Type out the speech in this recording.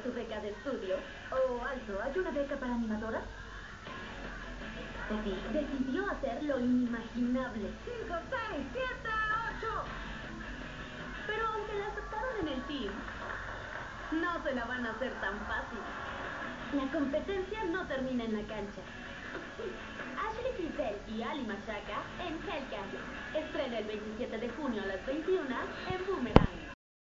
su beca de estudio. Oh, alto, ¿hay una beca para animadoras? Teddy decidió hacer lo inimaginable. 5, 6, 7, 8. Pero aunque la aceptaron en el team, no se la van a hacer tan fácil. La competencia no termina en la cancha. Ashley Tisdale y Ali Machaka en Hellcat. Estrena el 27 de junio a las 21 en Boomerang.